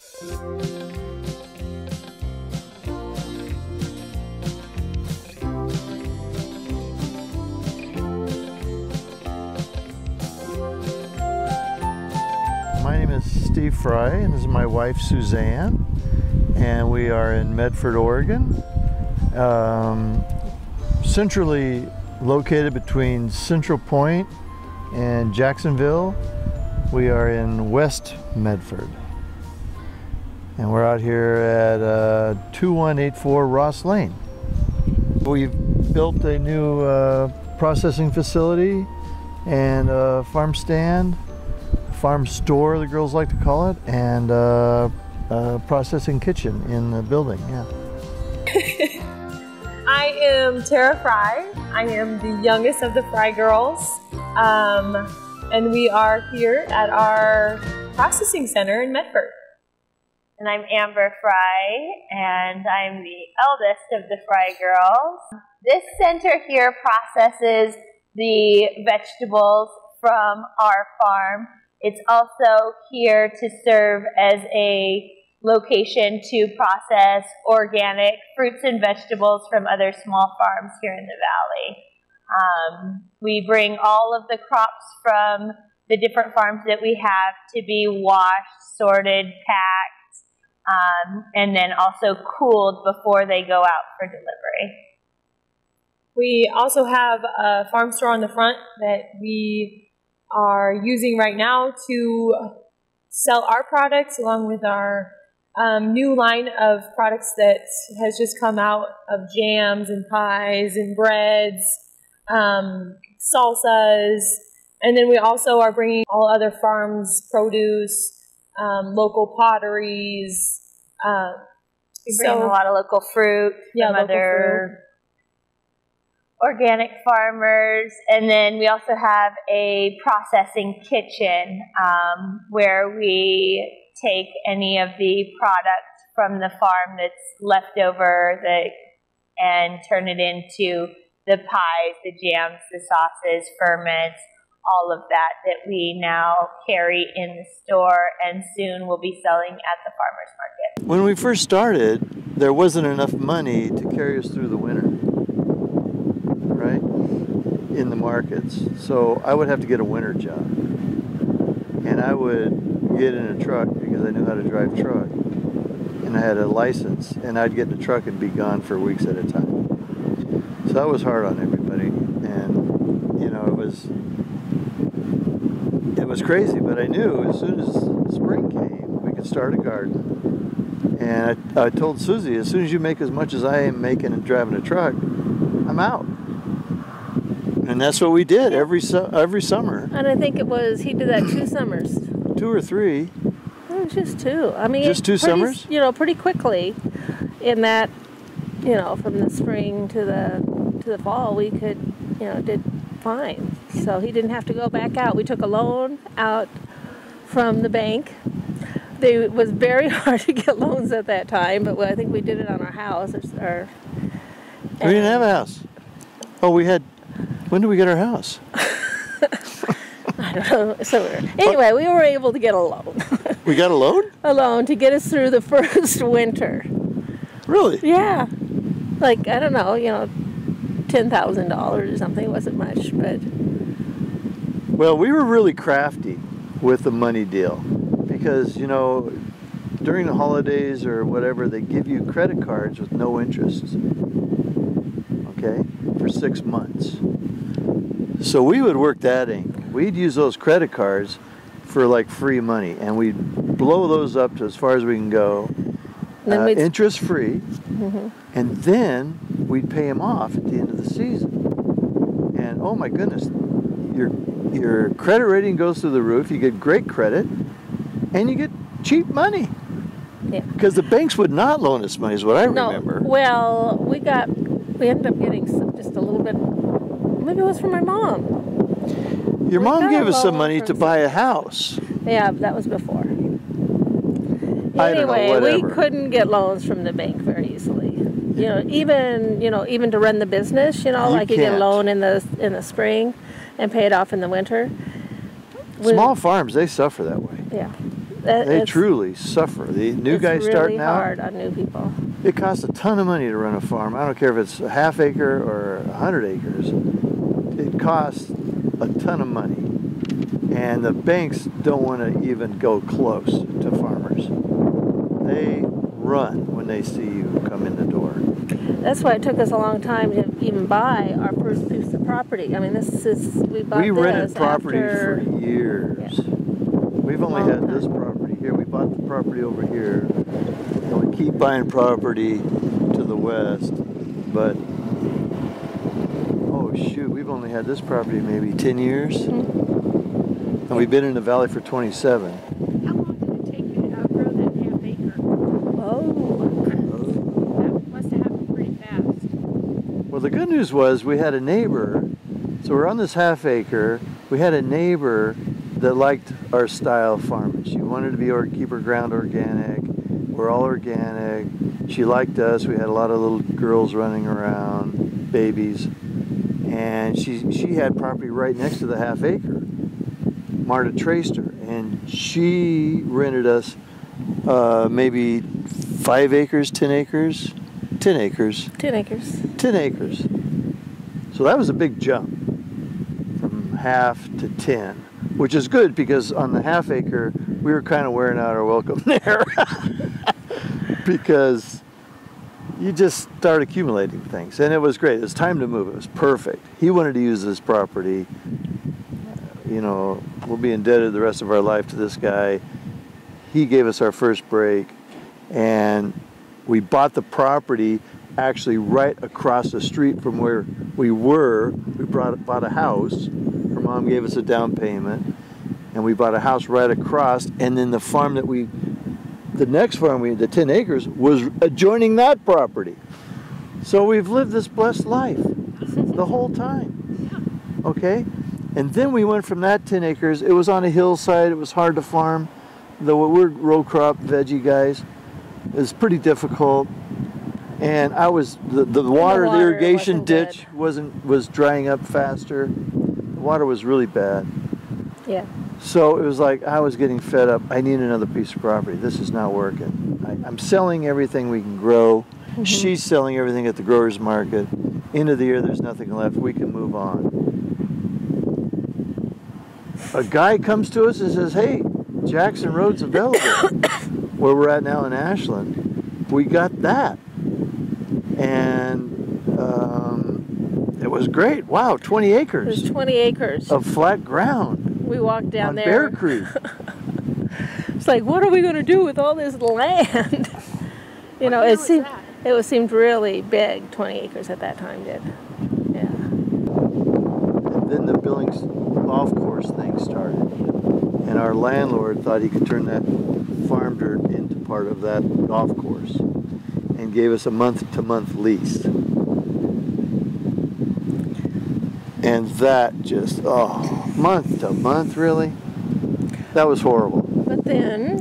My name is Suzi Fry, and this is my wife Suzanne, and we are in Medford, Oregon, centrally located between Central Point and Jacksonville. We are in West Medford, and we're out here at 2184 Ross Lane. We've built a new processing facility and a farm stand, farm store, the girls like to call it, and a processing kitchen in the building. Yeah. I am Terra Fry. I am the youngest of the Fry girls, and we are here at our processing center in Medford. And I'm Amber Fry, and I'm the eldest of the Fry girls. This center here processes the vegetables from our farm. It's also here to serve as a location to process organic fruits and vegetables from other small farms here in the valley. We bring all of the crops from the different farms that we have to be washed, sorted, packed, and then also cooled before they go out for delivery. We also have a farm store on the front that we are using right now to sell our products, along with our new line of products that has just come out, of jams and pies and breads, salsas, and then we also are bringing all other farms' produce, local potteries. We bring a lot of local fruit from other organic farmers, and then we also have a processing kitchen where we take any of the products from the farm that's left over and turn it into the pies, the jams, the sauces, ferments, all of that we now carry in the store and soon will be selling at the farmers market. When we first started, there wasn't enough money to carry us through the winter, right, in the markets. So I would have to get a winter job, and I would get in a truck because I knew how to drive truck, and I had a license, and I'd get in a truck and be gone for weeks at a time. So that was hard on everybody, and you know, it was crazy, but I knew as soon as spring came we could start a garden. And I told Suzi, as soon as you make as much as I am making and driving a truck, I'm out. And that's what we did every summer. And I think it was, he did that 2 summers. 2 or 3. It was just 2. I mean, just 2 summers? You know, pretty quickly. In that, you know, from the spring to the fall, we could, you know, did fine. So he didn't have to go back out. We took a loan out from the bank. It was very hard to get loans at that time, but I think we did it on our house. We didn't have a house. Oh, we had. When did we get our house? I don't know. So anyway, we were able to get a loan. We got a loan? A loan to get us through the first winter. Really? Yeah. Like, I don't know, you know, $10,000 or something. It wasn't much, but. Well, we were really crafty with the money deal because, you know, during the holidays or whatever, they give you credit cards with no interest. Okay? For 6 months. So we would work that ink. We'd use those credit cards for like free money, and we'd blow those up to as far as we can go, interest free, and then we'd pay them off at the end of the season. And oh my goodness, your credit rating goes through the roof. You get great credit, and you get cheap money. Yeah. Because the banks would not loan us money, is what I remember. Well, we ended up getting just a little bit. Maybe it was from my mom. Your mom gave us some money to buy a house. Yeah, that was before. Anyway, we couldn't get loans from the bank very easily. You know, even to run the business, you know, you get a loan in the spring and pay it off in the winter. Small farms, they suffer that way. Yeah. They truly suffer. The new guys starting out. It's really hard on new people. It costs a ton of money to run a farm. I don't care if it's a half acre or 100 acres. It costs a ton of money. And the banks don't want to even go close to farmers. They run when they see you come in the door. That's why it took us a long time to even buy our first piece of property. I mean, we rented property after, for years. Yeah. We've only had this property here. We bought the property over here. And we keep buying property to the west. But, oh shoot, we've only had this property maybe 10 years. Mm-hmm. And we've been in the valley for 27. How long did it take you to outgrow that half acre? That must have happened pretty fast. Well, the good news was we had a neighbor. So we're on this half acre. We had a neighbor that liked our style farming. She wanted to be keep her ground organic. We're all organic. She liked us. We had a lot of little girls running around, babies. And she had property right next to the half acre. Marta traced her, and she rented us maybe 5 acres, 10 acres, 10 acres. 10 acres. 10 acres. So that was a big jump from half to 10, which is good because on the half acre, we were kind of wearing out our welcome there because you just start accumulating things. And it was great. It was time to move. It was perfect. He wanted to use this property. You know, we'll be indebted the rest of our life to this guy. He gave us our first break, and we bought the property actually right across the street from where we were. We bought a house. Her mom gave us a down payment, and we bought a house right across, and then the farm that the next farm the 10 acres was adjoining that property. So we've lived this blessed life the whole time, okay? And then we went from that 10 acres, it was on a hillside, it was hard to farm. Though we're row crop veggie guys, it was pretty difficult. And the water, the irrigation ditch was drying up faster. The water was really bad. Yeah. So it was like I was getting fed up. I need another piece of property. This is not working. I'm selling everything we can grow. Mm-hmm. She's selling everything at the growers market. End of the year, there's nothing left. We can move on. A guy comes to us and says, "Hey, Jackson Road's available." Where we're at now in Ashland, we got that. And it was great. Wow, 20 acres. It was 20 acres. Of flat ground. We walked down on there. Bear Creek. It's like, what are we going to do with all this land? You know, it seemed really big, 20 acres at that time did. Yeah. And then the Billings golf course thing started. And our landlord thought he could turn that farm dirt into part of that golf course and gave us a month-to-month lease. And that just, month-to-month, really? That was horrible. But then,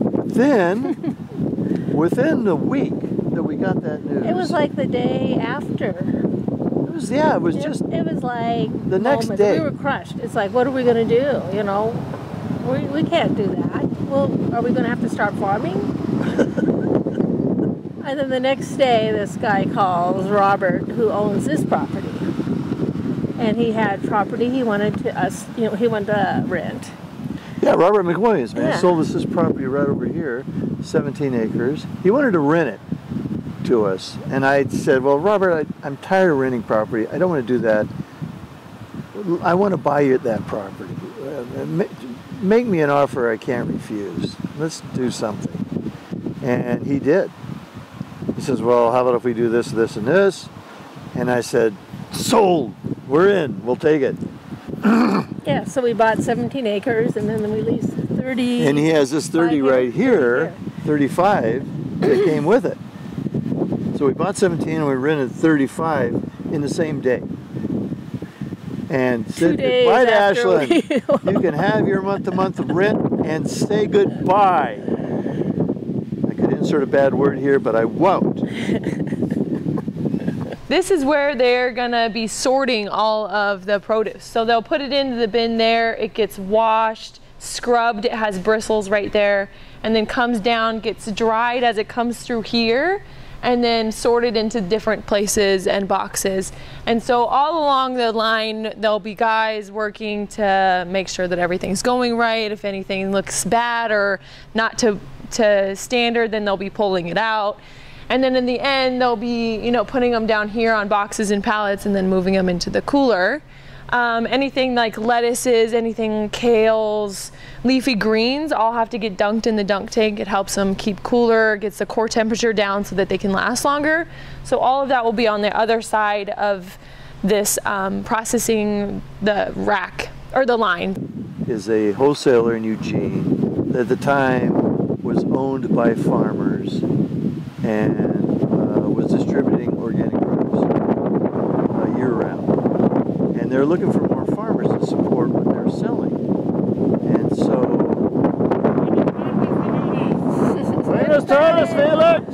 within the week that we got that news. It was like the day after. It was like the next day. We were crushed. It's like, what are we going to do? You know, we can't do that. Well, are we going to have to start farming? And then the next day, this guy calls Robert, who owns this property. And he had property he wanted to rent. Yeah, Robert McWilliams, man, sold us this property right over here, 17 acres. He wanted to rent it to us. And I said, well, Robert, I'm tired of renting property. I don't want to do that. I want to buy you that property. Make me an offer I can't refuse. Let's do something. And he did. He says, well, how about if we do this, this, and this? And I said, sold. We're in. We'll take it. Yeah, so we bought 17 acres, and then we leased 30. And he has this 30 right here, 35, that came with it. So we bought 17 and we rented 35 in the same day. And said goodbye to Ashland. You can have your month-to-month rent and say goodbye. I could insert a bad word here, but I won't. This is where they're gonna be sorting all of the produce. So they'll put it into the bin there, it gets washed, scrubbed, it has bristles right there, and then comes down, gets dried as it comes through here, and then sorted into different places and boxes. And so all along the line, there'll be guys working to make sure that everything's going right. If anything looks bad or not to standard, then they'll be pulling it out. And then in the end, they'll be, you know, putting them down here on boxes and pallets and then moving them into the cooler. Anything like lettuces, anything kales, leafy greens, all have to get dunked in the dunk tank. It helps them keep cooler, gets the core temperature down so that they can last longer. So all of that will be on the other side of this processing the rack, or the line. Is a wholesaler in Eugene that at the time was owned by farmers and was distributing organic produce year-round. And they're looking for more farmers to support what they're selling. And so... Buenos tardes, Felix!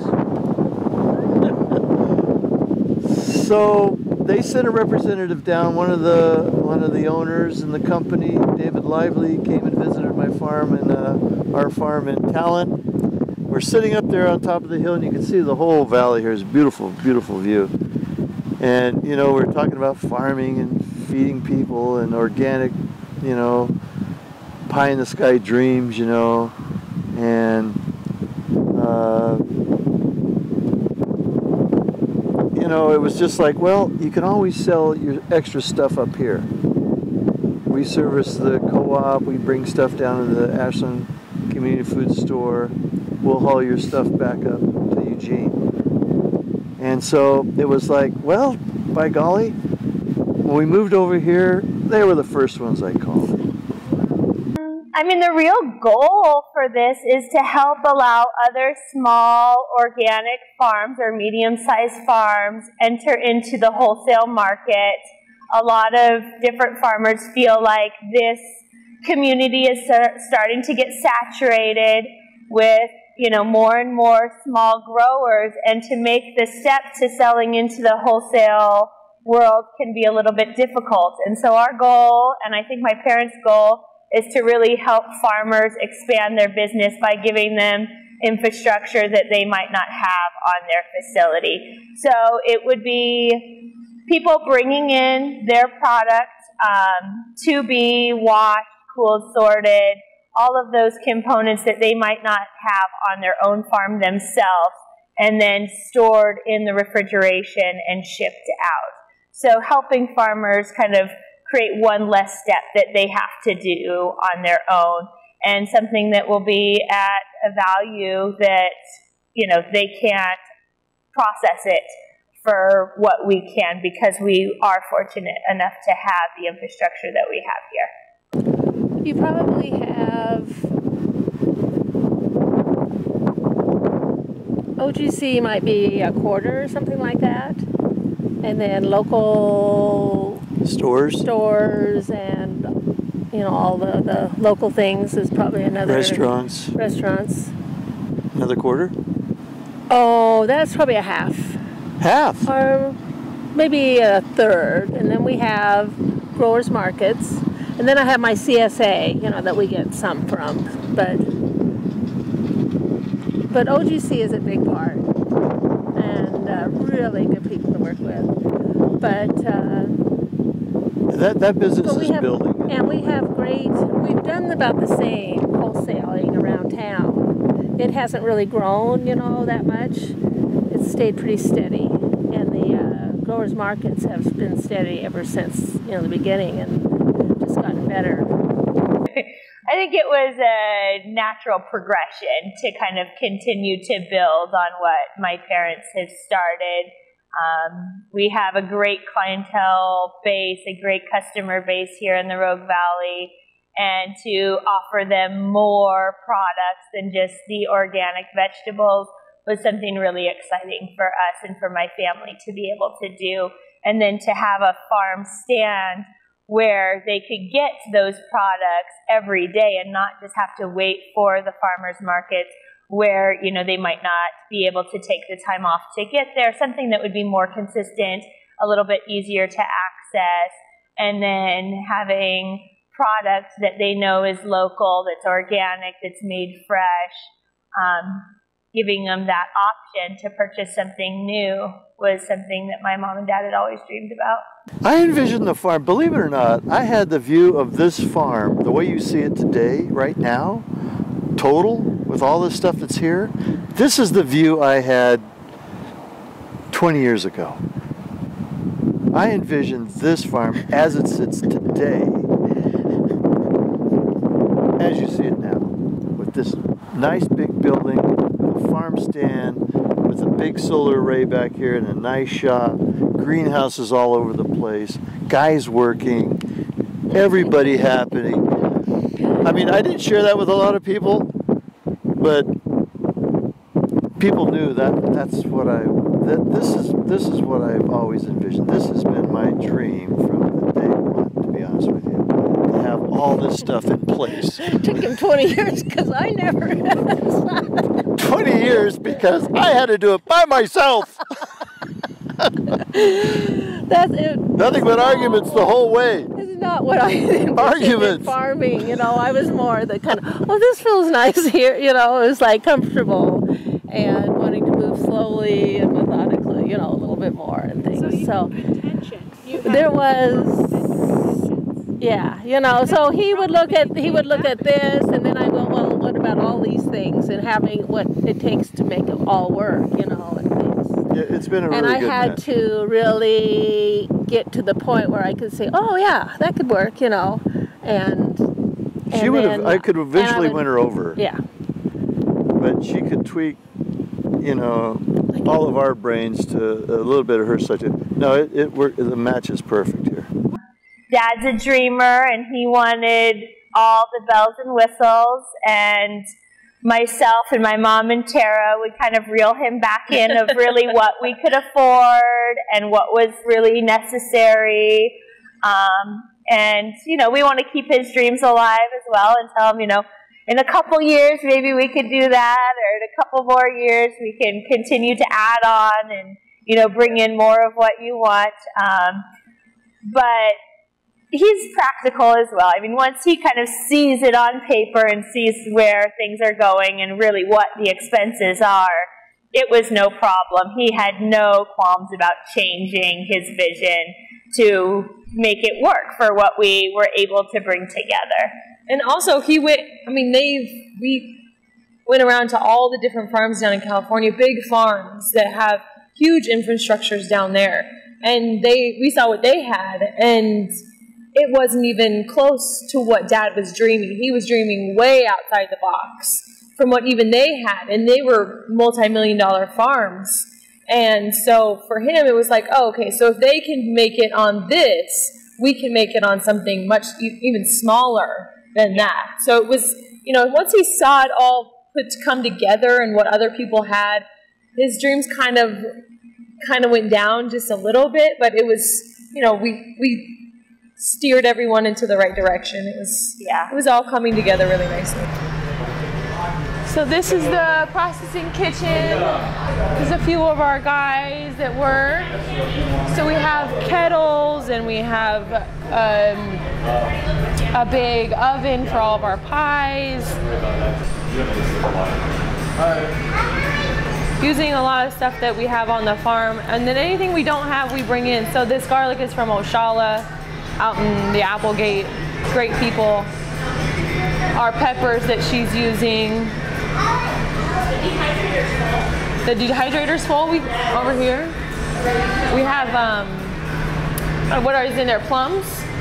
So they sent a representative down, one of the owners in the company, David Lively, came and visited my farm and our farm in Talent. We're sitting up there on top of the hill, and you can see the whole valley here. It's a beautiful, beautiful view. And, you know, we're talking about farming and feeding people and organic, you know, pie in the sky dreams, you know. And, you know, it was just like, well, you can always sell your extra stuff up here. We service the co-op. We bring stuff down to the Ashland Community Food Store. We'll haul your stuff back up to Eugene. And so it was like, well, by golly, when we moved over here, they were the first ones I called. I mean, the real goal for this is to help allow other small organic farms or medium-sized farms enter into the wholesale market. A lot of different farmers feel like this community is starting to get saturated with, you know, more and more small growers, and to make the step to selling into the wholesale world can be a little bit difficult. And so our goal, and I think my parents' goal, is to really help farmers expand their business by giving them infrastructure that they might not have on their facility. So it would be people bringing in their product to be washed, cooled, sorted, all of those components that they might not have on their own farm themselves, and then stored in the refrigeration and shipped out. So helping farmers kind of create one less step that they have to do on their own, and something that will be at a value that, you know, they can't process it for what we can, because we are fortunate enough to have the infrastructure that we have here. You probably have OGC might be a quarter or something like that, and then local stores and, you know, all the local things is probably another. Restaurants. Another quarter? Oh, that's probably a half. Half? Or maybe a third. And then we have growers markets. And then I have my CSA, you know, that we get some from. But OGC is a big part. And really good people to work with. But that business is building. And we have we've done about the same wholesaling around town. It hasn't really grown, you know, that much. It's stayed pretty steady. And the growers markets have been steady ever since, you know, the beginning, and just gotten better. I think it was a natural progression to kind of continue to build on what my parents have started. We have a great clientele base, a great customer base here in the Rogue Valley, and to offer them more products than just the organic vegetables was something really exciting for us and for my family to be able to do. And then to have a farm stand where they could get those products every day and not just have to wait for the farmers markets where, you know, they might not be able to take the time off to get there, something that would be more consistent, a little bit easier to access, and then having product that they know is local, that's organic, that's made fresh, giving them that option to purchase something new was something that my mom and dad had always dreamed about. I envisioned the farm, believe it or not, I had the view of this farm, the way you see it today, right now, total, with all this stuff that's here. This is the view I had 20 years ago. I envisioned this farm as it sits today, as you see it now, with this nice big building, a farm stand, with a big solar array back here and a nice shop, greenhouses all over the place, guys working, everybody happy. I mean, I didn't share that with a lot of people, but people knew that that's what this is what I've always envisioned. This has been my dream from the day one, to be honest with you, to have all this stuff in place. It took him 20 years because I never had 20 years because I had to do it by myself. That's it. Nothing but arguments the whole way. This is not what I envisioned Arguments. in farming. You know, I was more the kind of, oh, this feels nice here. You know, it was like comfortable and wanting to move slowly and methodically, you know, a little bit more and things. So there was, yeah, you know, so he would look at this, and then I go, well, what about all these things and having what it takes to make it all work, you know, and things. Yeah, it's been a really and I good had match. to really get to the point where I could say, oh yeah, that could work, you know, and She would have. I could eventually win her over. Yeah. But she could tweak, you know, all of our brains to a little bit of her subject. No, it worked. The match is perfect here. Dad's a dreamer, and he wanted all the bells and whistles, and myself and my mom and Terra would kind of reel him back in of really what we could afford and what was really necessary. And, you know, we want to keep his dreams alive as well and tell him, you know, in a couple years maybe we could do that, or in a couple more years we can continue to add on and, you know, bring in more of what you want. But he's practical as well. I mean, once he kind of sees it on paper and sees where things are going and really what the expenses are, it was no problem. He had no qualms about changing his vision to make it work for what we were able to bring together. And also he went, I mean, we went around to all the different farms down in California, big farms that have huge infrastructures down there. And we saw what they had, and it wasn't even close to what Dad was dreaming. He was dreaming way outside the box from what even they had, and they were multi-million-dollar farms. And so for him, it was like, oh, okay, so if they can make it on this, we can make it on something much even smaller than that. So it was, you know, once he saw it all come together and what other people had, his dreams kind of went down just a little bit, but it was, you know, we steered everyone into the right direction. It was all coming together really nicely. So this is the processing kitchen. There's a few of our guys that work. So we have kettles, and we have a big oven for all of our pies. Using a lot of stuff that we have on the farm, and then anything we don't have, we bring in. So this garlic is from Oshala, out in the Applegate. Great people. Our peppers that she's using. The dehydrator's full. Over here, we have what is in there? Plums?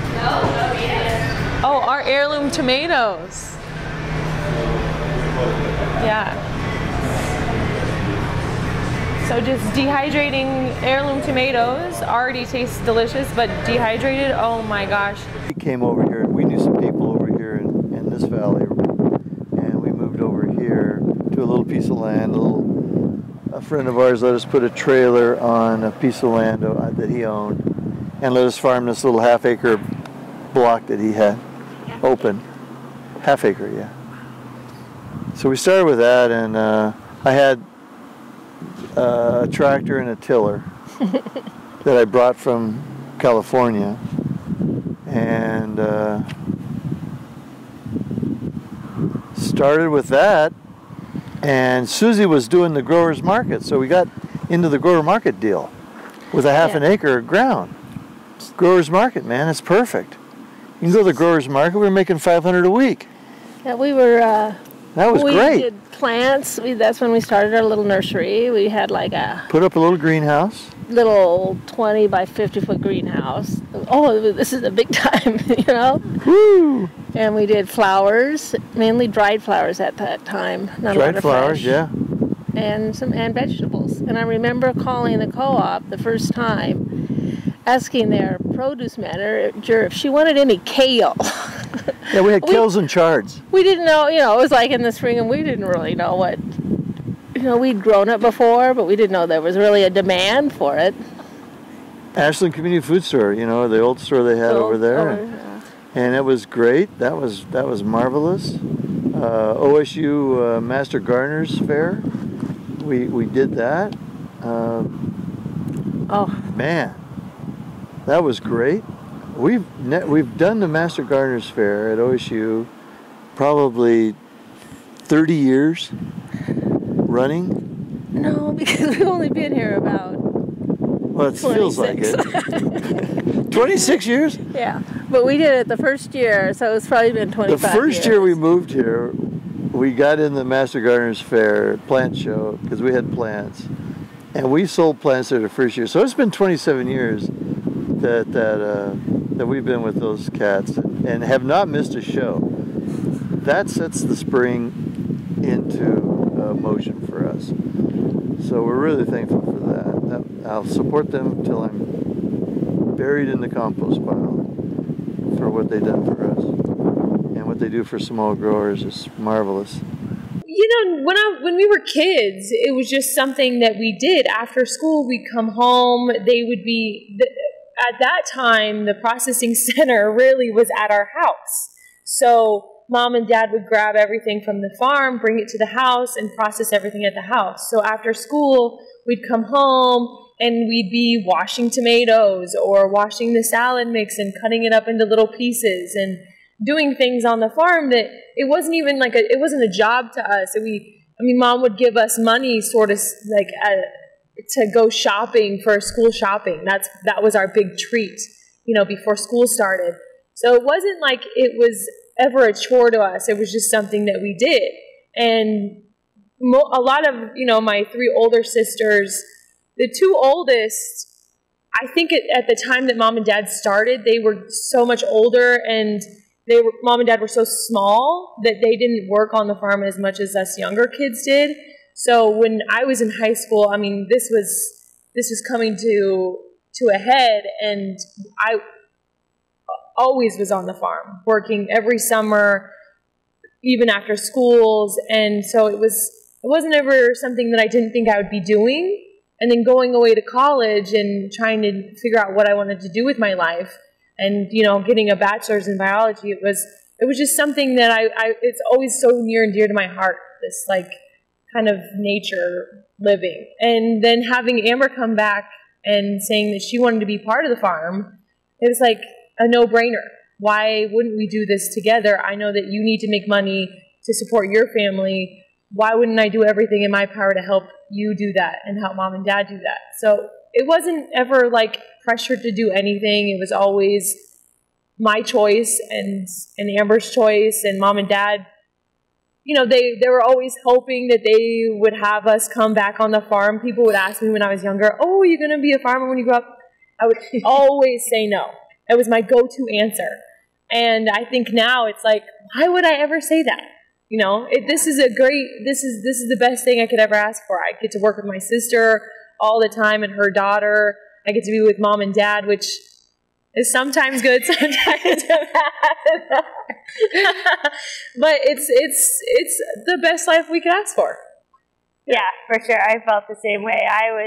Oh, our heirloom tomatoes. Yeah. So just dehydrating heirloom tomatoes already tastes delicious, but dehydrated, oh my gosh. We came over here, we knew some people over here in this valley, and we moved over here to a little piece of land. A friend of ours let us put a trailer on a piece of land that he owned, and let us farm this little half-acre block that he had open. Half-acre, yeah. So we started with that, and I had a tractor and a tiller that I brought from California, and started with that, and Suzi was doing the growers market, so we got into the grower market deal with a half an acre of ground. Growers market, man, it's perfect. You can go to the growers market. We were making $500 a week. Yeah, we were. That was great. We did plants. That's when we started our little nursery. We had like a put up a little greenhouse. Little 20 by 50 foot greenhouse. Oh, this is a big time, you know. Woo! And we did flowers, mainly dried flowers at that time. Not dried flowers, fresh. Yeah. And vegetables. And I remember calling the co-op the first time, asking their produce manager if she wanted any kale. Yeah, we had kales and chards. We didn't know, you know, it was like in the spring, and we didn't really know what, you know, we'd grown it before, but we didn't know there was really a demand for it. Ashland Community Food Store, you know, the old store they had over there. And it was great. That was marvelous. OSU Master Gardeners Fair. We did that. Man, that was great. We've done the Master Gardeners Fair at OSU probably 30 years running. No, because we've only been here about. Well, it feels like it. 26 years? Yeah, but we did it the first year, so it's probably been 25 The first years. year we moved here, we got in the Master Gardeners Fair plant show because we had plants, and we sold plants there the first year. So it's been 27 years that we've been with those cats and have not missed a show. That sets the spring into motion for us. So we're really thankful for that. I'll support them until I'm buried in the compost pile for what they've done for us. And what they do for small growers is marvelous. You know, when we were kids, it was just something that we did. After school, we'd come home. They would be, at that time, the processing center really was at our house. So Mom and Dad would grab everything from the farm, bring it to the house, and process everything at the house. So after school, we'd come home and we'd be washing tomatoes or washing the salad mix and cutting it up into little pieces and doing things on the farm that it wasn't even like it wasn't a job to us. Mom would give us money sort of like to go shopping for school shopping. That was our big treat, you know, before school started. So it wasn't like it was ever a chore to us. It was just something that we did. And a lot of, you know, my three older sisters, the two oldest, I think at the time that Mom and Dad started, they were so much older, and Mom and Dad were so small that they didn't work on the farm as much as us younger kids did. So when I was in high school, I mean, this was coming to a head, and I always was on the farm, working every summer, even after schools. And so it wasn't ever something that I didn't think I would be doing. And then going away to college and trying to figure out what I wanted to do with my life, and, you know, getting a bachelor's in biology, it was just something that it's always so near and dear to my heart, this like kind of nature living. And then having Amber come back and saying that she wanted to be part of the farm, it was like a no-brainer. Why wouldn't we do this together? I know that you need to make money to support your family. Why wouldn't I do everything in my power to help you do that and help Mom and Dad do that? So it wasn't ever like pressured to do anything. It was always my choice and Amber's choice, and Mom and Dad, you know, they were always hoping that they would have us come back on the farm. People would ask me when I was younger, "Oh, are you going to be a farmer when you grow up?" I would always say no. It was my go-to answer. And I think now it's like, why would I ever say that? You know, this is the best thing I could ever ask for. I get to work with my sister all the time and her daughter. I get to be with Mom and Dad, which is sometimes good, sometimes bad. But it's the best life we could ask for. Yeah, for sure. I felt the same way.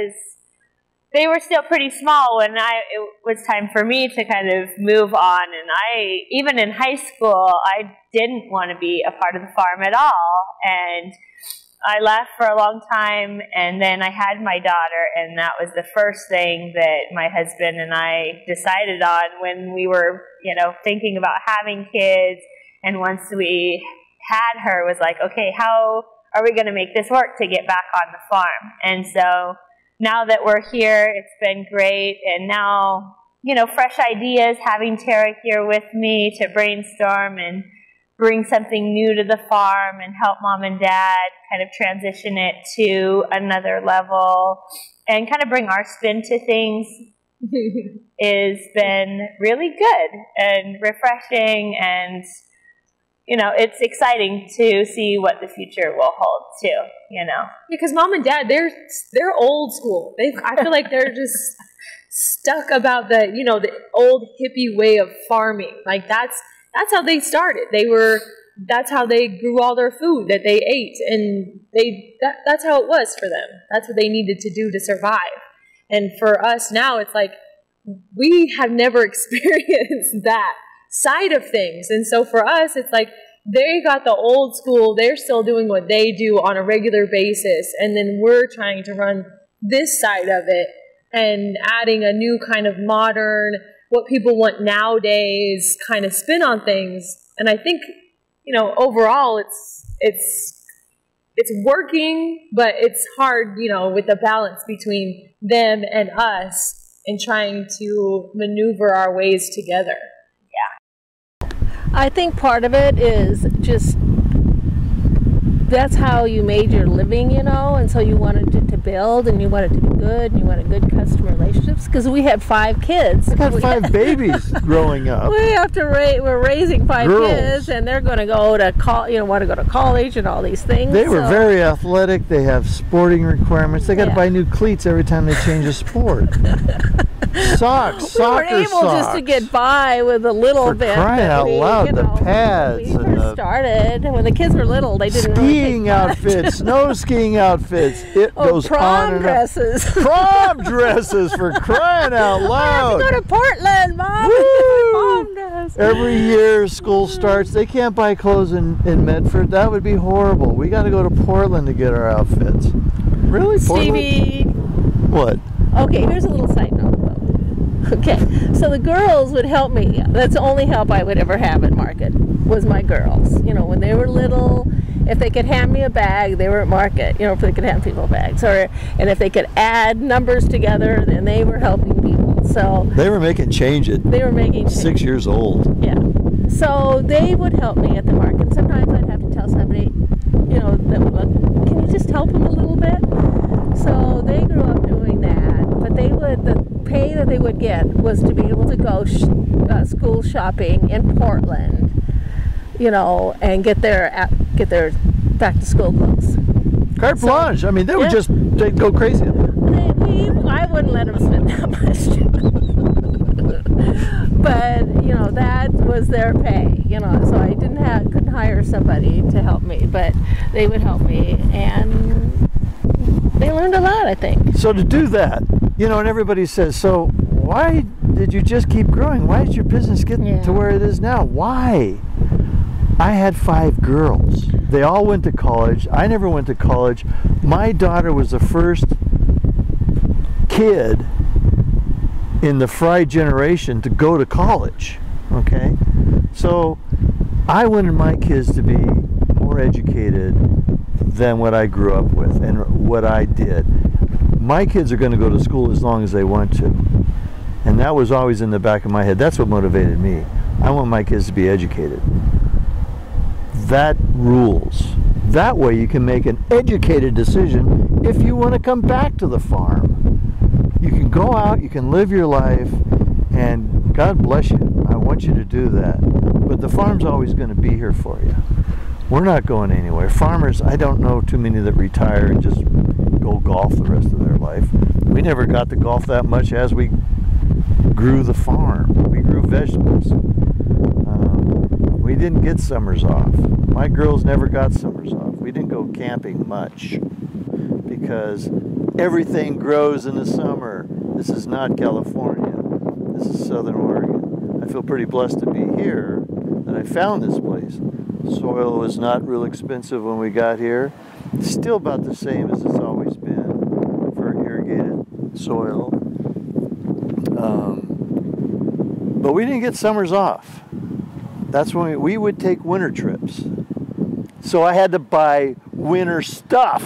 They were still pretty small when it was time for me to kind of move on. And even in high school, I didn't want to be a part of the farm at all. And I left for a long time, and then I had my daughter, and that was the first thing that my husband and I decided on when we were, you know, thinking about having kids. And once we had her was like, okay, how are we going to make this work to get back on the farm? And so now that we're here, it's been great. And now, you know, fresh ideas, having Terra here with me to brainstorm and bring something new to the farm and help mom and dad kind of transition it to another level and kind of bring our spin to things has been really good and refreshing, and you know, it's exciting to see what the future will hold too, you know. Because mom and dad, they're old school. I feel like they're just stuck about the, you know, the old hippie way of farming. Like that's how they started. That's how they grew all their food that they ate, and that's how it was for them. That's what they needed to do to survive. And for us now, it's like we have never experienced that side of things. And so for us, it's like they got the old school. They're still doing what they do on a regular basis. And then we're trying to run this side of it and adding a new kind of modern, what people want nowadays kind of spin on things. And I think, you know, overall it's working, but it's hard, you know, with the balance between them and us and trying to maneuver our ways together. Yeah. I think part of it is just that's how you made your living, you know, and so you wanted it to build and you wanted it to be good and you wanted good customer relationships, because we had 5 kids. I got 5 babies growing up. We have to we're raising 5 Girls. kids, and they're going to go to want to go to college and all these things. They were very athletic. They have sporting requirements. They got to buy new cleats every time they change a sport. Socks, we were soccer able socks. just to get by with a little For bit. crying that out we, loud, you the know, pads when we and first the started, when the kids were little, they didn't really skiing take much. outfits, snow skiing outfits. It goes prom on and dresses. on. Prom dresses, for crying out I loud. have to go to Portland, Mom. Woo! Prom dress. Every year school starts, they can't buy clothes in Medford. That would be horrible. We got to go to Portland to get our outfits. Really, Portland? Stevie. What? Okay, here's a little side note. Okay, so the girls would help me. That's the only help I would ever have at market, was my girls. You know, when they were little, if they could hand me a bag, they were at market. You know, if they could hand people bags, and if they could add numbers together, then they were helping people. So They were making change at they were making change. 6 years old. Yeah. So they would help me at the market. Sometimes I'd have to tell somebody, you know, can you just help them a little bit? So they grew up doing that, but the pay that they would get was to be able to go school shopping in Portland, you know, and get their back to school clothes. Carte blanche. I mean, they would they'd go crazy. I wouldn't let them spend that much. But you know, that was their pay. You know, so I couldn't hire somebody to help me, but they would help me, and they learned a lot, I think. So to do that, you know, and everybody says, so why did you just keep growing? Why did your business get to where it is now? Why? I had 5 girls. They all went to college. I never went to college. My daughter was the first kid in the Fry generation to go to college, okay? So I wanted my kids to be more educated than what I grew up with and what I did. My kids are going to go to school as long as they want to. And that was always in the back of my head. That's what motivated me. I want my kids to be educated. That rules. That way you can make an educated decision if you want to come back to the farm. You can go out, you can live your life, and God bless you. I want you to do that. But the farm's always going to be here for you. We're not going anywhere. Farmers, I don't know too many that retire and just go golf the rest of their life. We never got to golf that much as we grew the farm. We grew vegetables. We didn't get summers off. My girls never got summers off. We didn't go camping much because everything grows in the summer. This is not California. This is Southern Oregon. I feel pretty blessed to be here that I found this place. Soil was not real expensive when we got here. It's still about the same as it's always been for irrigated soil. But we didn't get summers off. That's when we would take winter trips. So I had to buy winter stuff.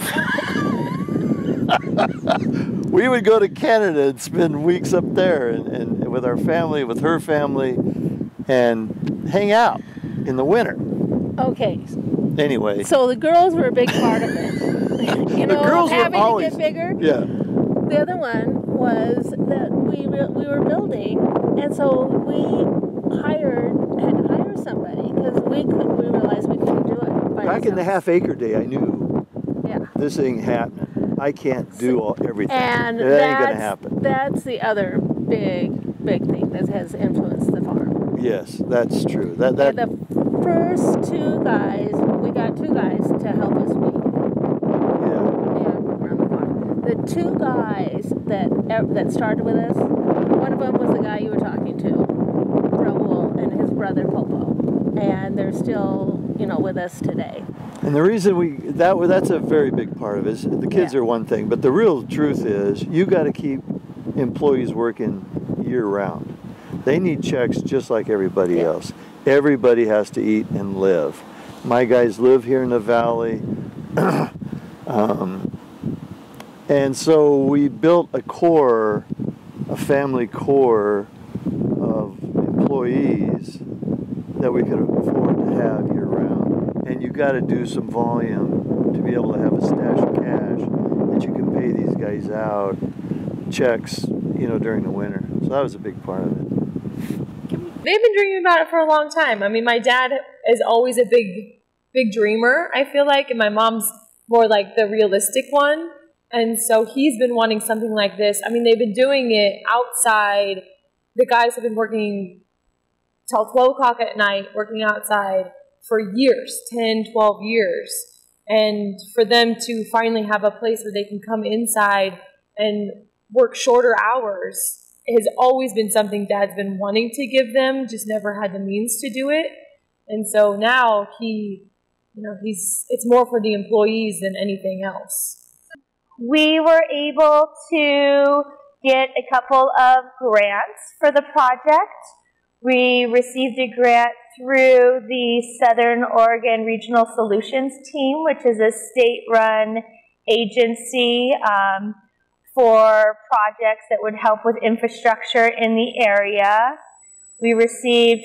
We would go to Canada and spend weeks up there and with our family, with her family, and hang out in the winter. Okay. Anyway. So the girls were a big part of it. You know, The girls were having always, to get bigger. Yeah. The other one was that we were building, and so we had to hire somebody because we realized we couldn't do it by Back in the ourselves. half-acre day, I knew Yeah. this ain't happening. I can't do everything. And it ain't gonna happen. That's the other big thing that has influenced the farm. Yes, that's true. And the first two guys, we got two guys to help us weed. Yeah. And run the farm. The two guys that started with us, one of them was the guy you were talking to, Raul, and his brother Popo, and they're still, you know, with us today. And the reason that's a very big part of it. The kids are one thing, but the real truth is you got to keep employees working year round. They need checks just like everybody else. Everybody has to eat and live. My guys live here in the valley. And so we built a family core of employees that we could afford to have year round. And you got to do some volume to be able to have a stash of cash that you can pay these guys out checks, you know, during the winter. So that was a big part of it. They've been dreaming about it for a long time. I mean, my dad is always a big dreamer, I feel like, and my mom's more like the realistic one. And so he's been wanting something like this. I mean, they've been doing it outside. The guys have been working till 12 o'clock at night, working outside for years, 10, 12 years. And for them to finally have a place where they can come inside and work shorter hours has always been something Dad's been wanting to give them, just never had the means to do it. And so now it's more for the employees than anything else. We were able to get a couple of grants for the project. We received a grant through the Southern Oregon Regional Solutions Team, which is a state-run agency for projects that would help with infrastructure in the area. We received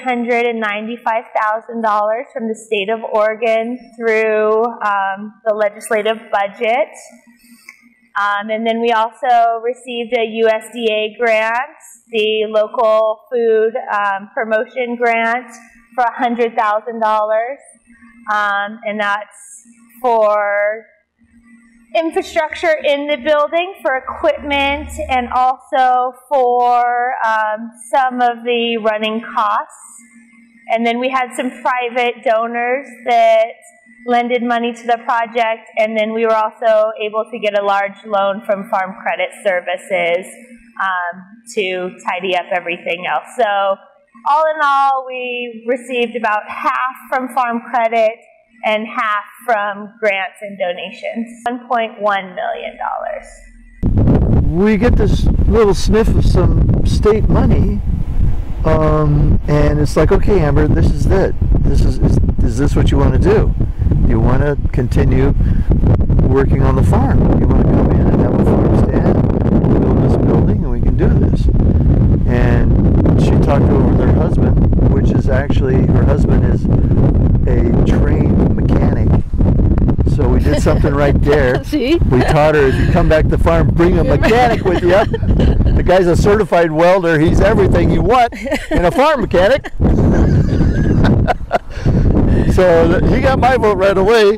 $395,000 from the state of Oregon through the legislative budget. And then we also received a USDA grant, the local food promotion grant for $100,000. And that's for infrastructure in the building, for equipment, and also for some of the running costs. And then we had some private donors that lended money to the project, and then we were also able to get a large loan from Farm Credit Services to tidy up everything else. So all in all, we received about half from Farm Credit and half from grants and donations, $1.1 million. We get this little sniff of some state money, and it's like, okay, Amber, this is it. Is this what you want to do? You want to continue working on the farm? You want to come in and have a farm stand, build this building, and we can do this? And she talked over with her husband, which is actually, her husband is a trained mechanic. So we did something right there. See? We taught her, if you come back to the farm, bring a mechanic with you. The guy's a certified welder. He's everything you want in a farm mechanic. So he got my vote right away.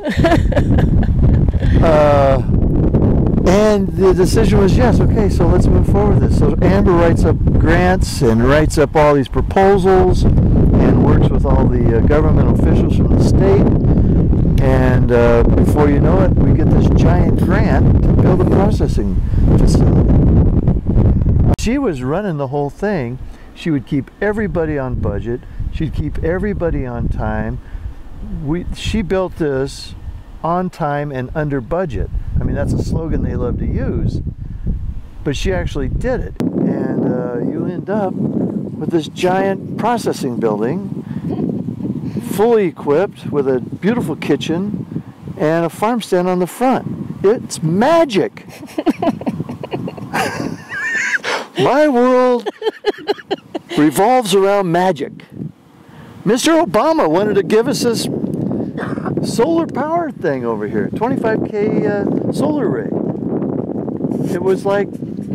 And the decision was yes, okay, so let's move forward with this. So Amber writes up grants and writes up all these proposals and works with all the government officials from the state. And before you know it, we get this giant grant to build a processing facility. She was running the whole thing. She would keep everybody on budget. She'd keep everybody on time. She built this on time and under budget. I mean, that's a slogan they love to use, but she actually did it. And you end up with this giant processing building fully equipped with a beautiful kitchen and a farm stand on the front. It's magic. My world revolves around magic. Mr. Obama wanted to give us this solar power thing over here, 25K solar array. It was like,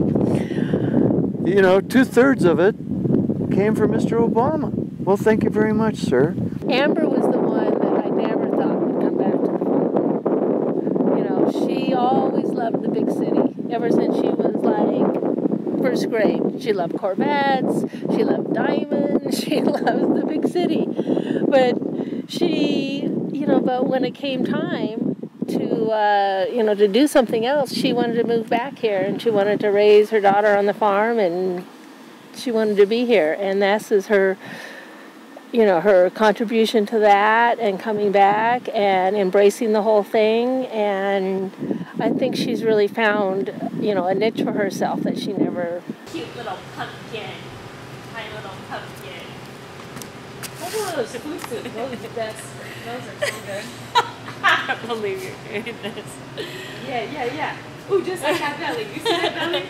you know, 2/3 of it came from Mr. Obama. Well, thank you very much, sir. Amber was the one that I never thought would come back to the farm. You know, she always loved the big city. Ever since she was like first grade, she loved Corvettes, she loved diamonds, she loved the big city. But she, you know, but when it came time to, you know, to do something else, she wanted to move back here, and she wanted to raise her daughter on the farm, and she wanted to be here. And this is her, you know, her contribution to that, and coming back and embracing the whole thing. And I think she's really found, you know, a niche for herself that she never. Cute little pumpkin. My little pumpkin. What are those food soup? Those are the best. Those are so good. I don't believe you're doing this. Yeah. Ooh, just like that belly. You see that belly?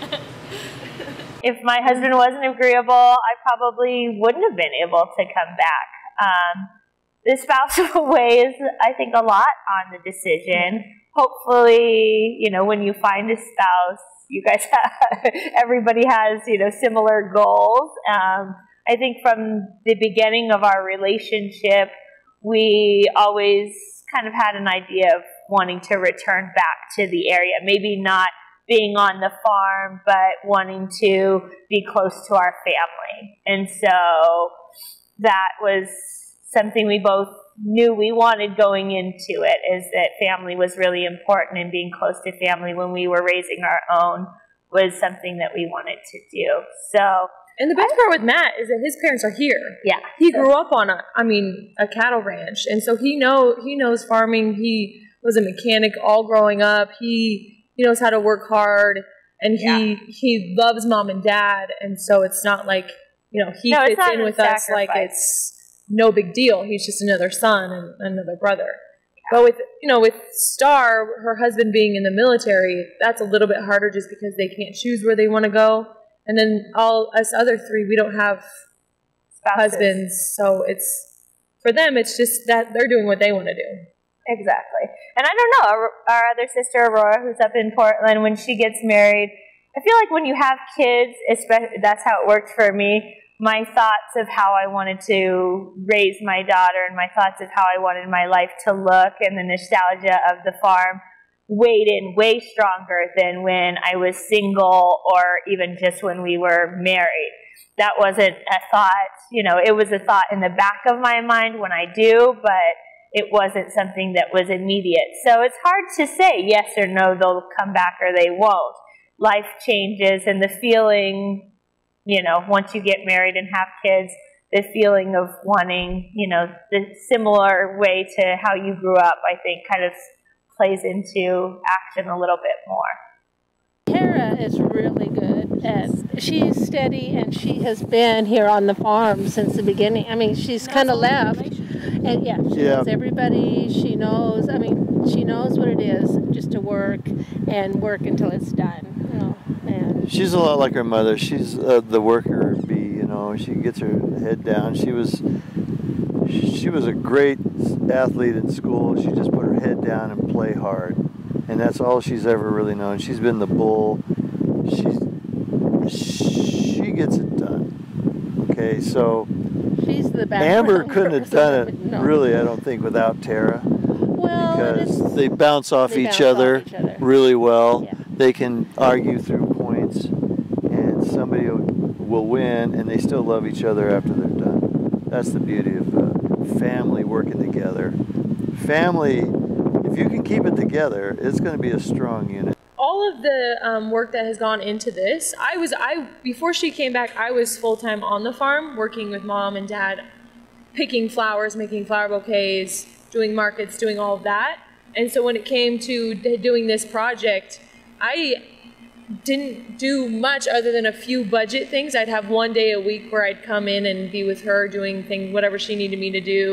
If my husband wasn't agreeable, I probably wouldn't have been able to come back. The spousal weighs, I think, a lot on the decision. Hopefully, you know, when you find a spouse, you guys have, everybody has, you know, similar goals. I think from the beginning of our relationship, we always kind of had an idea of wanting to return back to the area. Maybe not being on the farm, but wanting to be close to our family. And so that was something we both knew we wanted going into it, is that family was really important, and being close to family when we were raising our own was something that we wanted to do. So, and the best part with Matt is that his parents are here. yeah, He grew up on a cattle ranch, and so he knows farming. He was a mechanic all growing up. He knows how to work hard, and he loves mom and dad, and so it's not like, you know, he fits in with us like it's no big deal. He's just another son and another brother. But with Star, her husband being in the military, that's a little bit harder just because they can't choose where they want to go. And then all us other three, we don't have husbands, so it's, for them, it's just that they're doing what they want to do. Exactly. And I don't know, our other sister, Aurora, who's up in Portland, when she gets married, I feel like when you have kids, especially, that's how it worked for me. My thoughts of how I wanted to raise my daughter and my thoughts of how I wanted my life to look and the nostalgia of the farm weighed in way stronger than when I was single, or even just when we were married. That wasn't a thought, you know, it was a thought in the back of my mind when I do, but it wasn't something that was immediate. So it's hard to say yes or no, they'll come back or they won't. Life changes, and the feeling, you know, once you get married and have kids, the feeling of wanting, you know, the similar way to how you grew up, I think kind of plays into action a little bit more. Terra is really good at, she's steady, and she has been here on the farm since the beginning. I mean, she's kind of left, and yeah, she knows everybody. She knows, I mean, she knows what it is just to work and work until it's done, you know. And She's a lot like her mother. She's the worker bee, you know. She gets her head down. She was a great athlete in school. She just put her head down and play hard, and that's all she's ever really known. She's been the bull. She gets it done. Okay, so she's the background Amber couldn't have done it, no. really, I don't think, without Terra. Well, Because they bounce off each other really well. Yeah. They can argue through points, and somebody will win, and they still love each other after they're done. That's the beauty of family working together. Family, if you can keep it together, it's going to be a strong unit. All of the work that has gone into this, before she came back, I was full-time on the farm, working with mom and dad, picking flowers, making flower bouquets, doing markets, doing all of that. And so when it came to doing this project, I didn't do much other than a few budget things. I'd have one day a week where I'd come in and be with her doing things, whatever she needed me to do,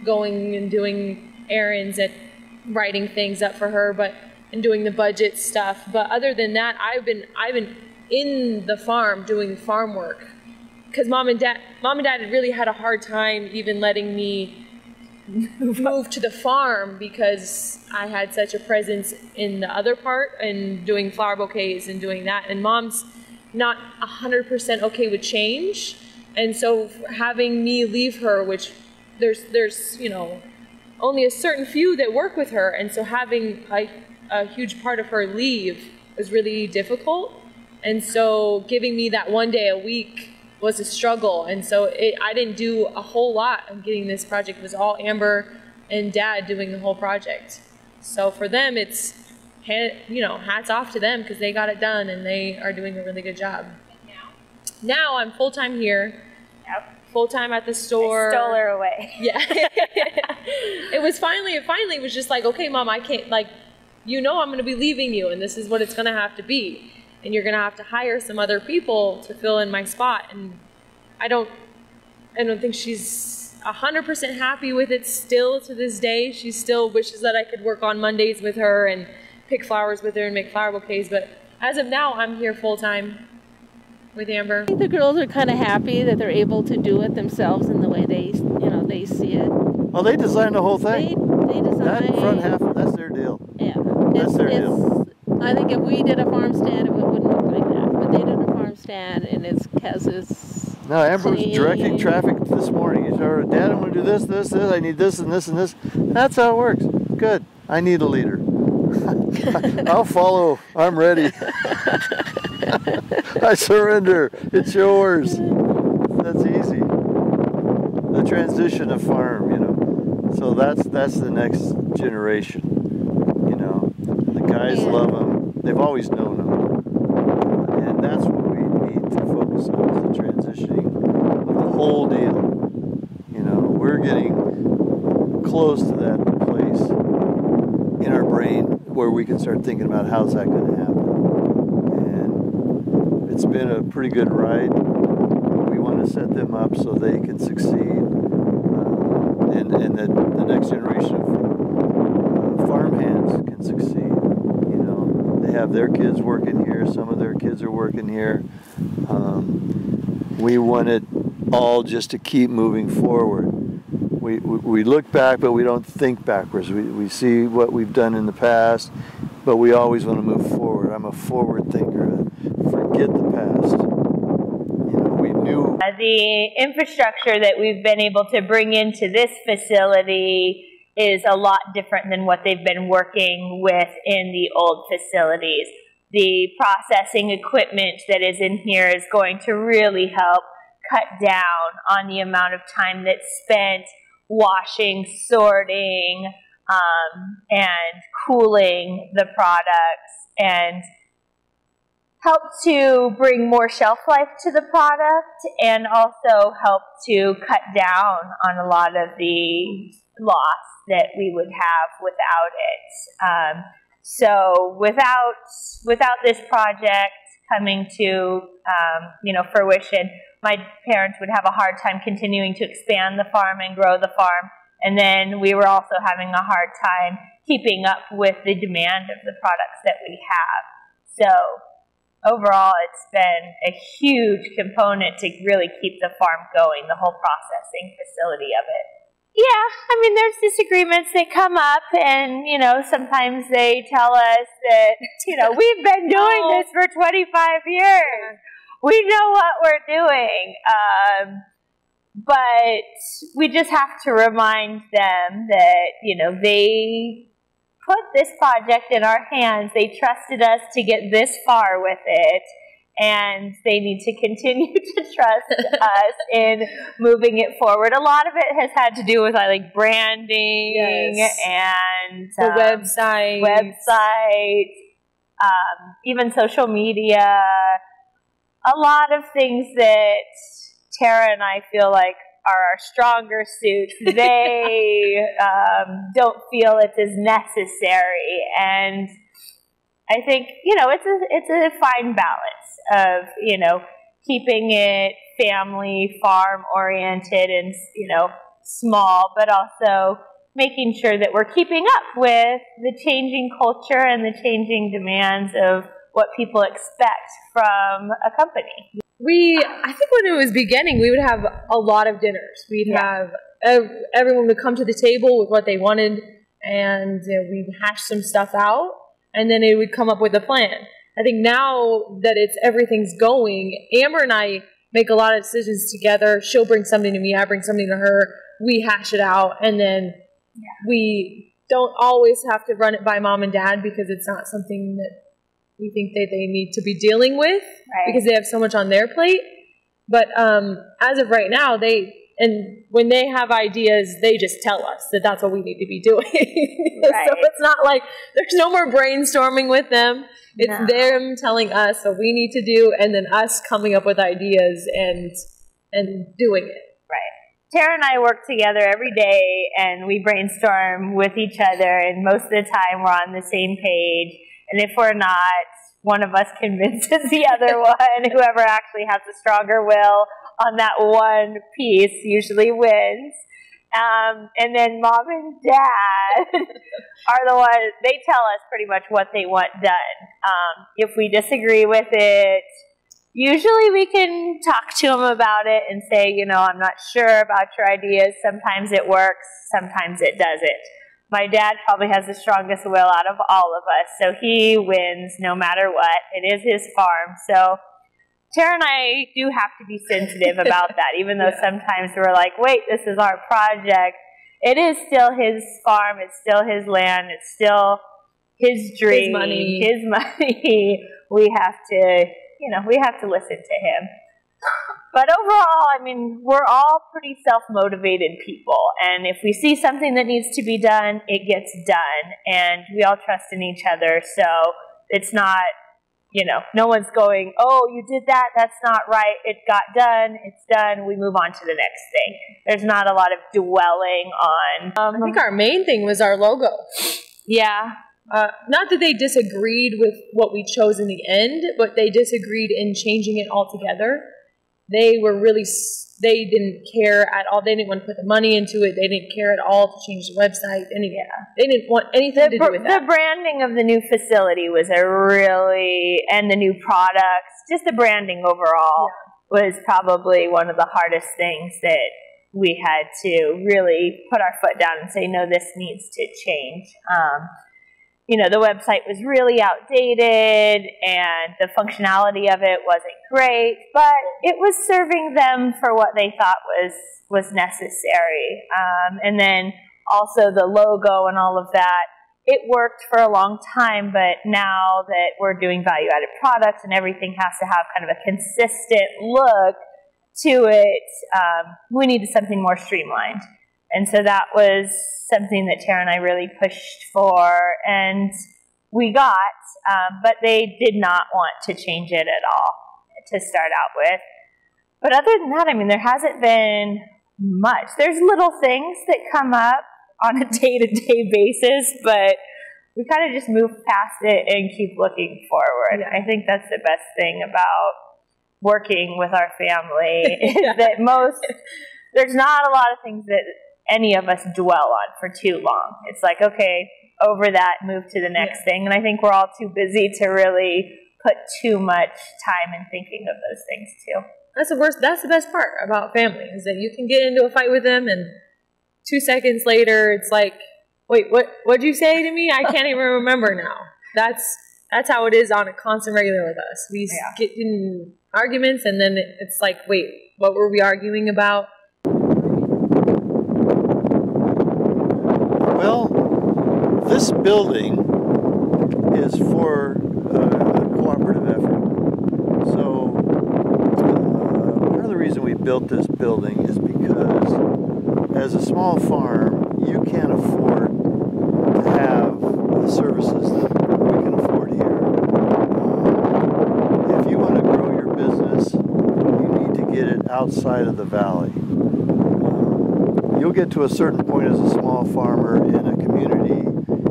going and doing errands and writing things up for her, and doing the budget stuff. But other than that, I've been in the farm doing farm work, because mom and dad had really had a hard time even letting me move to the farm, because I had such a presence in the other part and doing flower bouquets and doing that, and mom's not 100% okay with change. And so having me leave her, which there's you know, only a certain few that work with her, and so having a huge part of her leave was really difficult. And so giving me that 1 day a week was a struggle. And so I didn't do a whole lot of getting this project. It was all Amber and Dad doing the whole project. So for them, it's, you know, hats off to them, because they got it done and they are doing a really good job. Now I'm full-time here. Yep. Full-time at the store. I stole her away. Yeah. It finally was just like, okay, Mom, I can't, like, you know, I'm going to be leaving you, and this is what it's going to have to be. And you're going to have to hire some other people to fill in my spot. And I don't think she's 100% happy with it still to this day. She still wishes that I could work on Mondays with her and pick flowers with her and make flower bouquets. But as of now, I'm here full-time with Amber. I think the girls are kind of happy that they're able to do it themselves in the way they see it. Well, they designed the whole thing. They design That front half, that's their deal. Yeah, That's their deal. I think if we did a farm stand, it wouldn't look like that. But they did a farm stand, and it's No, Amber was clean. directing traffic this morning. He told her, Dad, I'm going to do this, this, this. I need this and this and this. That's how it works. Good. I need a leader. I'll follow. I'm ready. I surrender. It's yours. That's easy. The transition of farm, you know. So that's the next generation. You know, the guys love them. They've always known them, and that's what we need to focus on, is the transitioning of the whole deal. You know, we're getting close to that place in our brain where we can start thinking about how's that going to happen. And it's been a pretty good ride. We want to set them up so they can succeed, and that the next generation of farm hands can succeed. You know, they have their kids working here. Some of their kids are working here. We want it all just to keep moving forward. We look back, but we don't think backwards. We see what we've done in the past, but we always want to move forward. I'm a forward thinker. Forget the past. You know, we knew. The infrastructure that we've been able to bring into this facility is a lot different than what they've been working with in the old facilities. The processing equipment that is in here is going to really help cut down on the amount of time that's spent washing, sorting, and cooling the products, and help to bring more shelf life to the product, and also help to cut down on a lot of the loss that we would have without it. So without this project coming to fruition, my parents would have a hard time continuing to expand the farm and grow the farm. And then we were also having a hard time keeping up with the demand of the products that we have. So overall, it's been a huge component to really keep the farm going, the whole processing facility of it. Yeah, I mean, there's disagreements that come up, and, you know, sometimes they tell us that, you know, we've been doing this for 25 years. We know what we're doing. But we just have to remind them that, you know, they put this project in our hands. They trusted us to get this far with it. And they need to continue to trust us in moving it forward. A lot of it has had to do with like branding, yes, and the website, even social media. A lot of things that Terra and I feel like are our stronger suits. They don't feel it's as necessary, and I think, you know, it's a fine balance of, you know, keeping it family, farm oriented, and, you know, small, but also making sure that we're keeping up with the changing culture and the changing demands of what people expect from a company. I think when it was beginning, we would have a lot of dinners. We'd have, everyone would come to the table with what they wanted, and we'd hash some stuff out, and then it would come up with a plan. I think now that everything's going, Amber and I make a lot of decisions together. She'll bring something to me, I bring something to her, we hash it out, and then we don't always have to run it by mom and dad because it's not something that we think that they need to be dealing with because they have so much on their plate. But as of right now, when they have ideas, they just tell us that that's what we need to be doing. So it's not like there's no more brainstorming with them. It's them telling us what we need to do, and then us coming up with ideas and doing it. Terra and I work together every day, and we brainstorm with each other, and most of the time we're on the same page. And if we're not, one of us convinces the other one. Whoever actually has the stronger will on that one piece usually wins. And then mom and dad are the ones, they tell us pretty much what they want done. If we disagree with it, usually we can talk to them about it and say, you know, I'm not sure about your ideas. Sometimes it works, sometimes it doesn't. My dad probably has the strongest will out of all of us, so he wins no matter what. It is his farm. So Terra and I do have to be sensitive about that, even though sometimes we're like, wait, this is our project. It is still his farm. It's still his land. It's still his dream, his money. We have to, you know, we have to listen to him. But overall, I mean, we're all pretty self-motivated people. And if we see something that needs to be done, it gets done. And we all trust in each other. So it's not, you know, no one's going, oh, you did that, that's not right, it got done, it's done, we move on to the next thing. There's not a lot of dwelling on. I think our main thing was our logo. Yeah. Not that they disagreed with what we chose in the end, but they disagreed in changing it altogether. They were really, they didn't care at all. They didn't want to put the money into it. They didn't care at all to change the website. They didn't want anything to do with that. The branding of the new facility was and the new products, just the branding overall was probably one of the hardest things that we had to really put our foot down and say, no, this needs to change. You know, the website was really outdated and the functionality of it wasn't great, but it was serving them for what they thought was necessary. And then also the logo and all of that, it worked for a long time, but now that we're doing value-added products and everything has to have kind of a consistent look to it, we needed something more streamlined. And so that was something that Terra and I really pushed for, and we got, but they did not want to change it at all to start out with. But other than that, I mean, there hasn't been much. There's little things that come up on a day-to-day basis, but we kind of just move past it and keep looking forward. Yeah. I think that's the best thing about working with our family is that there's not a lot of things that any of us dwell on for too long. It's like, okay, over that, move to the next thing. And I think we're all too busy to really put too much time in thinking of those things too. That's the best part about family, is that you can get into a fight with them and 2 seconds later it's like, wait, what'd you say to me? I can't even remember now. That's how it is on a constant regular with us. We get in arguments and then it's like, wait, what were we arguing about? Well, this building is for a cooperative effort. So part of the reason we built this building is because as a small farm, you can't afford to have the services that we can afford here. If you want to grow your business, you need to get it outside of the valley. You'll get to a certain point as a small farmer in a community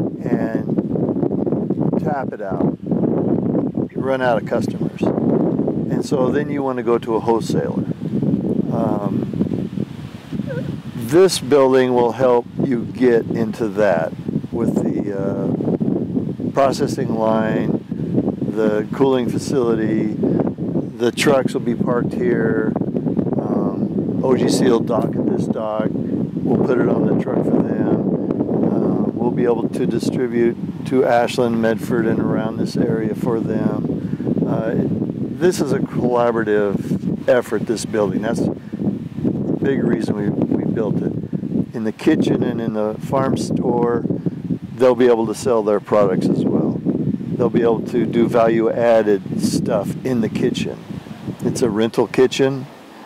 and tap it out. You run out of customers. And so then you want to go to a wholesaler. this building will help you get into that with the processing line, the cooling facility. The trucks will be parked here. OGC will dock at this dock. We'll put it on the truck for them. We'll be able to distribute to Ashland, Medford, and around this area for them. This is a collaborative effort, this building. That's the big reason we built it. In the kitchen and in the farm store, they'll be able to sell their products as well. They'll be able to do value-added stuff in the kitchen. It's a rental kitchen.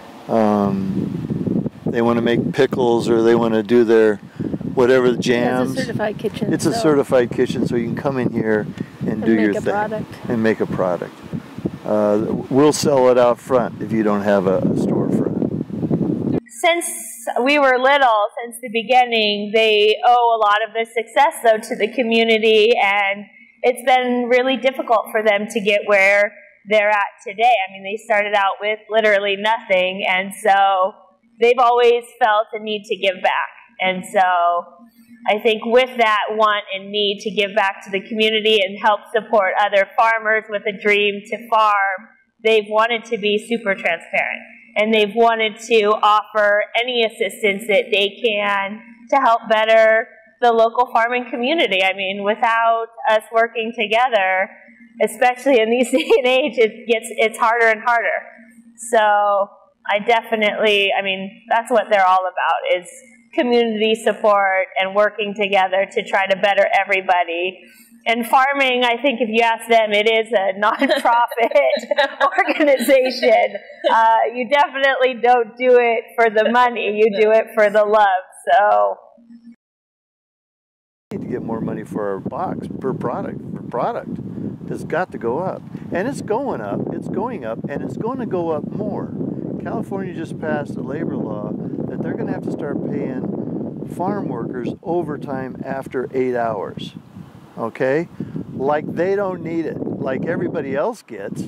They want to make pickles, or they want to do their whatever the jams. It's a certified kitchen. It's a certified kitchen, so you can come in here and do your thing and make a product. We'll sell it out front if you don't have a storefront. Since we were little, since the beginning, they owe a lot of their success, though, to the community, and it's been really difficult for them to get where they're at today. I mean, they started out with literally nothing, and so they've always felt a need to give back. And so I think with that want and need to give back to the community and help support other farmers with a dream to farm, they've wanted to be super transparent. And they've wanted to offer any assistance that they can to help better the local farming community. I mean, without us working together, especially in these day and age, it's harder and harder. So I mean, that's what they're all about, is community support and working together to try to better everybody. And farming, I think if you ask them, it is a nonprofit organization. You definitely don't do it for the money, you do it for the love. So we need to get more money for our box per product. It's got to go up, and it's going up, and it's going to go up more. California just passed a labor law that they're going to have to start paying farm workers overtime after 8 hours. Okay? Like they don't need it, like everybody else gets.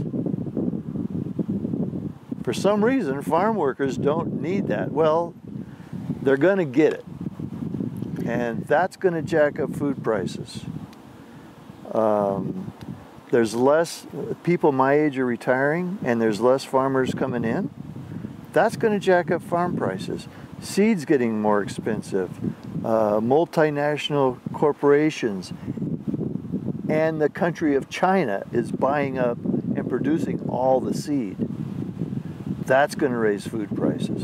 For some reason, farm workers don't need that. Well, they're going to get it. And that's going to jack up food prices. There's less people my age are retiring, and there's less farmers coming in. That's going to jack up farm prices. Seeds getting more expensive. Multinational corporations and the country of China is buying up and producing all the seed. That's going to raise food prices.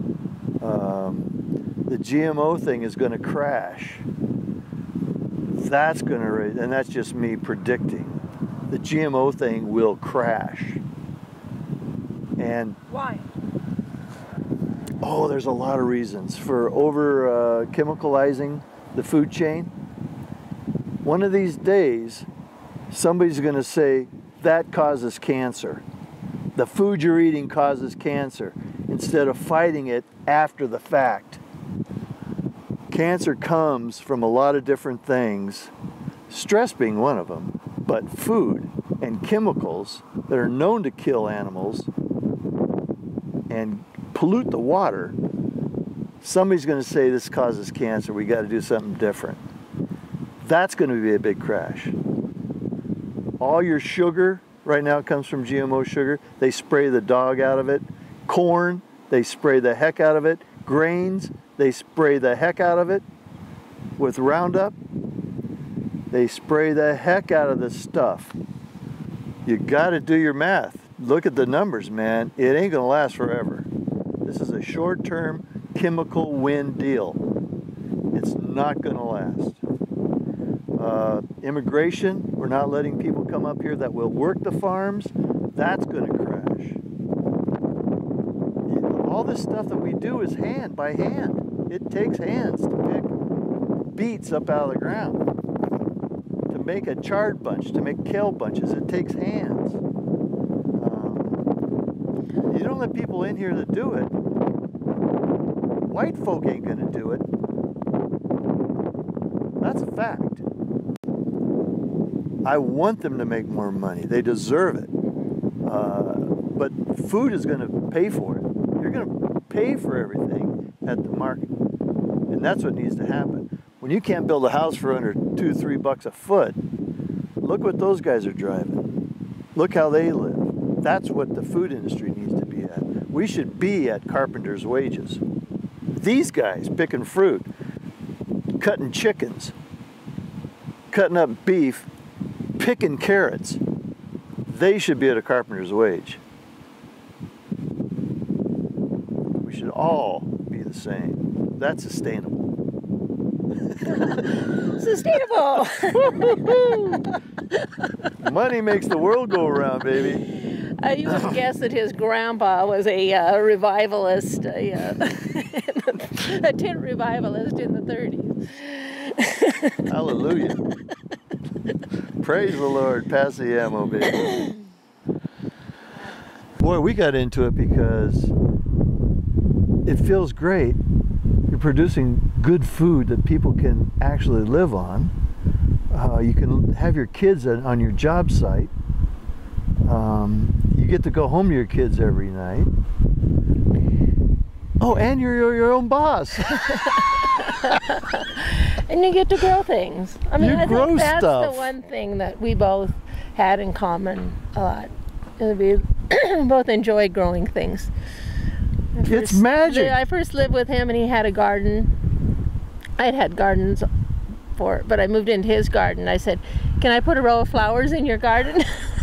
The GMO thing is going to crash. That's going to raise, and that's just me predicting. The GMO thing will crash. And why? Oh, there's a lot of reasons for over chemicalizing the food chain. One of these days, somebody's going to say that causes cancer. The food you're eating causes cancer, instead of fighting it after the fact. Cancer comes from a lot of different things, stress being one of them, but food and chemicals that are known to kill animals and pollute the water. Somebody's going to say this causes cancer, we got to do something different. That's going to be a big crash. All your sugar right now comes from GMO sugar. They spray the dog out of it. Corn, they spray the heck out of it. Grains, they spray the heck out of it with Roundup. They spray the heck out of this stuff. You got to do your math. Look at the numbers, man. It ain't going to last forever. This is a short-term chemical win deal. It's not going to last. Immigration, we're not letting people come up here that will work the farms. That's going to crash. All this stuff that we do is by hand. It takes hands to pick beets up out of the ground. To make a chard bunch, to make kale bunches, it takes hands. You don't let people in here that do it. White folk ain't going to do it. That's a fact. I want them to make more money. They deserve it. But food is going to pay for it. You're going to pay for everything at the market. that's what needs to happen. When you can't build a house for under $2-3 a foot, look what those guys are driving. Look how they live. That's what the food industry needs to be at. We should be at carpenters' wages. These guys picking fruit, cutting chickens, cutting up beef, picking carrots, they should be at a carpenter's wage. We should all be the same. That's sustainable. Sustainable. Money makes the world go around, baby. You would guess that his grandpa was a revivalist, a tent revivalist in the 30s. Hallelujah. Praise the Lord. Pass the ammo, baby. Boy, we got into it because it feels great. You're producing good food that people can actually live on. You can have your kids on your job site. You get to go home to your kids every night. Oh, and you're your own boss. And you get to grow things. I mean, I think that's stuff. the one thing that we both had in common a lot. We both enjoy growing things. It's magic. I first lived with him and he had a garden. I'd had gardens before, but I moved into his garden. I said, "Can I put a row of flowers in your garden?"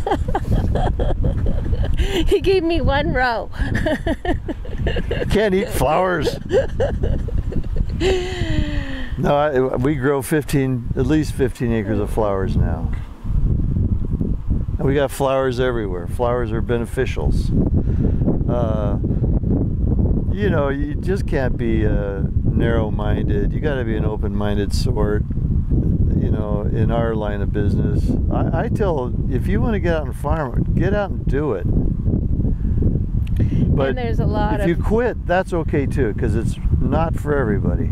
He gave me one row. Can't eat flowers. No, we grow at least 15 acres of flowers now. And we got flowers everywhere. Flowers are beneficials. You know, you just can't be narrow-minded. You got to be an open-minded sort. You know, in our line of business, I tell, if you want to get out and farm, get out and do it. But and there's a lot if you quit, that's okay too, because it's not for everybody.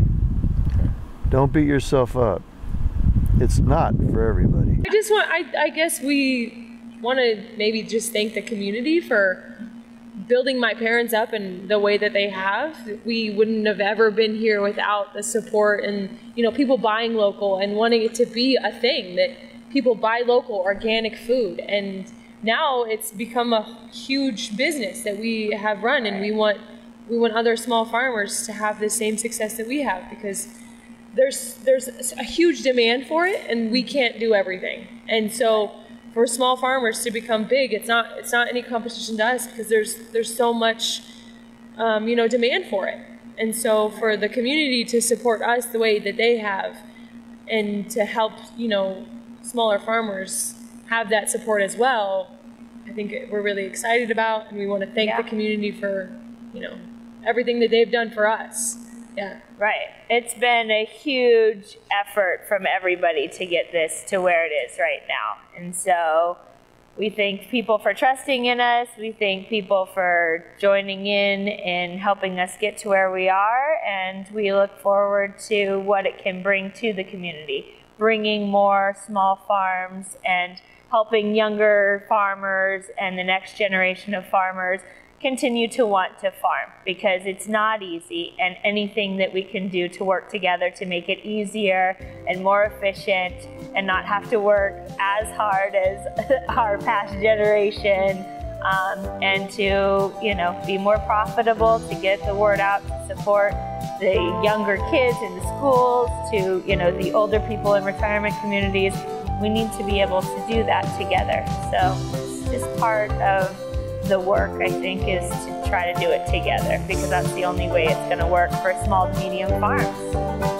Don't beat yourself up. It's not for everybody. I guess we want to maybe just thank the community for building my parents up in the way that they have. We wouldn't have ever been here without the support and, you know, people buying local and wanting it to be a thing that people buy local organic food. And now it's become a huge business that we have run, and we want other small farmers to have the same success that we have, because there's a huge demand for it and we can't do everything. And so for small farmers to become big, it's not any competition to us, because there's so much you know, demand for it. And so for the community to support us the way that they have, and to help, you know, smaller farmers have that support as well, I think we're really excited about, and we want to thank the community for, you know, everything that they've done for us. Yeah. Right. It's been a huge effort from everybody to get this to where it is right now. And so we thank people for trusting in us. We thank people for joining in and helping us get to where we are. And we look forward to what it can bring to the community, bringing more small farms and helping younger farmers and the next generation of farmers continue to want to farm, because it's not easy, and anything that we can do to work together to make it easier and more efficient and not have to work as hard as our past generation, and to, you know, be more profitable, to get the word out, to support the younger kids in the schools, to, you know, the older people in retirement communities. We need to be able to do that together. So it's just part of the work, I think, is to try to do it together, because that's the only way it's going to work for small to medium farms.